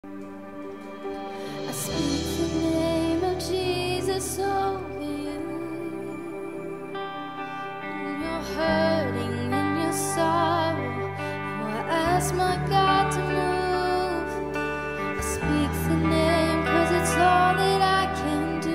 I speak the name of Jesus over you. When you're hurting in your sorrow, I ask my God to move. I speak the name 'cause it's all that I can do.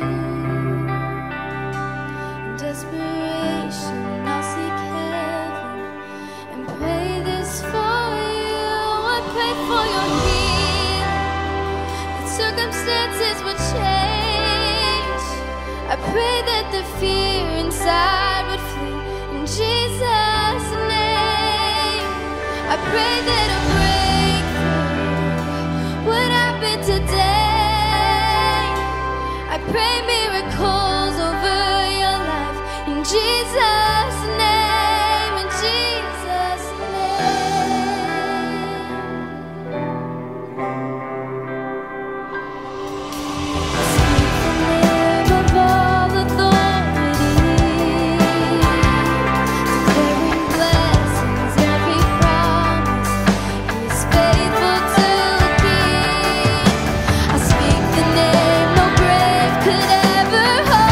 In desperation, I'll seek heaven and pray this for you. I pray for your healing, that circumstances would change. I pray that the fear inside would flee in Jesus' name. I pray that a breakthrough would happen today. I pray miracles over your life in Jesus' name, in Jesus' name. Speak the name of all authority, declaring blessings, every promise. He is faithful to the King. I speak the name no grave could ever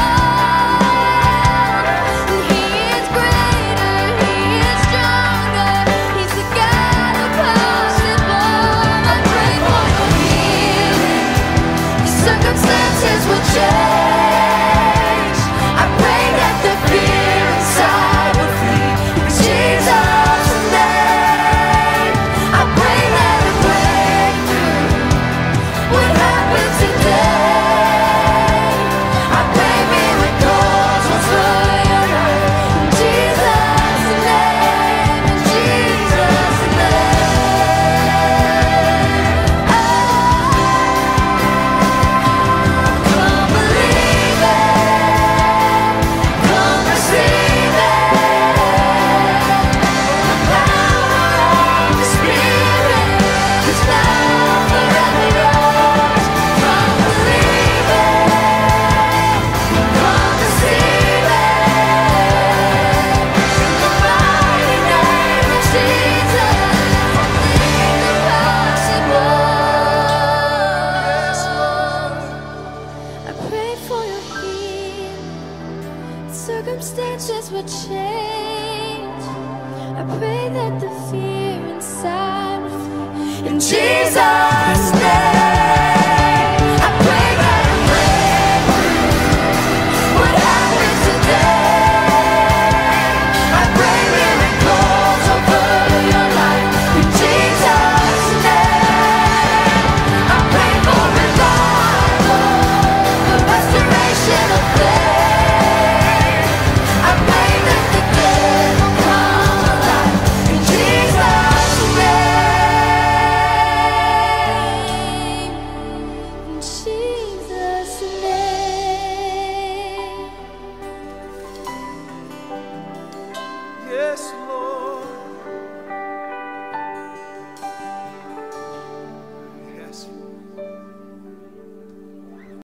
hold. And He is greater, He is stronger. He's the God of possible. I pray for your healing. The circumstances will change. I pray that the fear inside will flee in Jesus' name. I pray that a breakthrough would happen today. I pray miracles over your life in Jesus' name, in Jesus' name. Come believe it, come receive it. The power of the Spirit is now forever yours. Come believe it, come receive it. In the mighty name of Jesus, only the possible. I pray for your healing. Circumstances will change. I pray that the fear inside will flee in Jesus' name. I pray that a breakthrough would happen today. I pray miracles over your life in Jesus' name. I pray for revival, the restoration of faith. I pray that the dead will come alive in Jesus' name. In Jesus' name. Yes, Lord.